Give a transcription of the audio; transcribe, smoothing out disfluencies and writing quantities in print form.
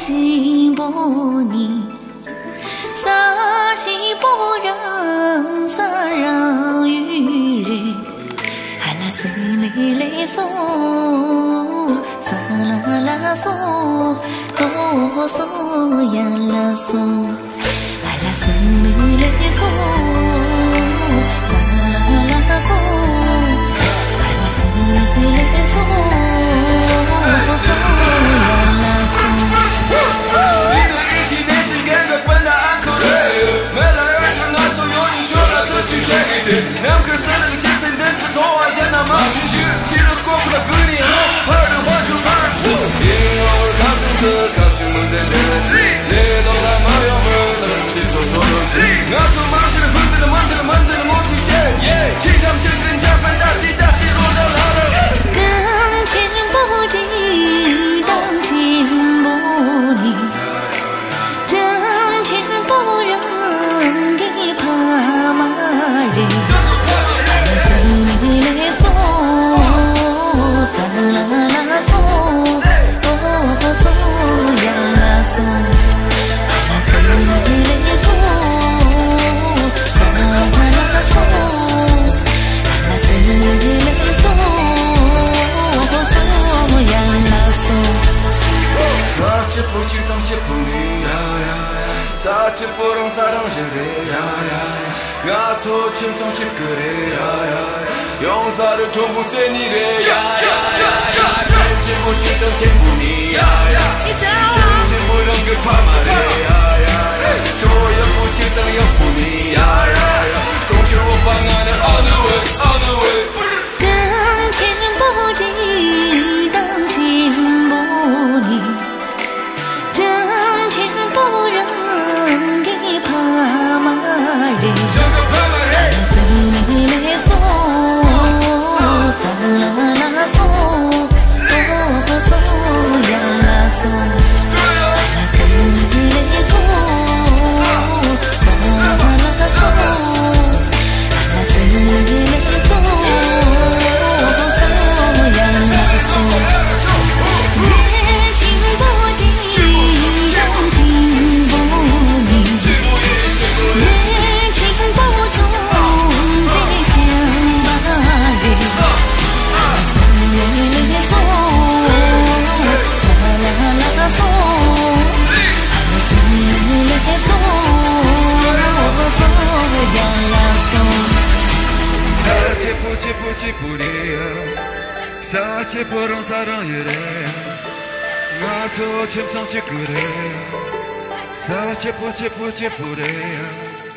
金波尼，撒西波让撒让雨人，哈拉西里里嗦，撒啦啦嗦，哆嗦呀啦嗦，哈拉西里里嗦，撒啦啦嗦，哈拉西里里嗦。 两颗三那个阶层等次从外线那马群去，记得过不了隔年后，二的话就二次。因偶尔靠身子，靠胸门的热气，列到他妈要门，那是地所说的气。我做忙着的，混的的，忙着的，忙着的，莫提线，其他们真跟加班大地大地落到哪了？挣钱不急，当钱不腻，挣钱不让给怕骂人。 사치 보랑 사랑 지레 야야 나초 침청 치그레 야야 용사를 통보 세니레 야야야야 칠치고 치던 친구니 야야 정신 무령 그 파마레 야야 조연고 치던 연분이 야야야 종치고 방안을 어느 왜 挣钱不急，当钱不腻，挣钱不让。 怕骂人，撒里里嗦，撒啦啦嗦，哆嗦呀啦嗦，撒里里嗦，撒啦啦嗦，撒里里嗦，哆嗦呀啦嗦。 사치 보랑 사랑 이래 나도 침성 찍으래 사치 보치 부래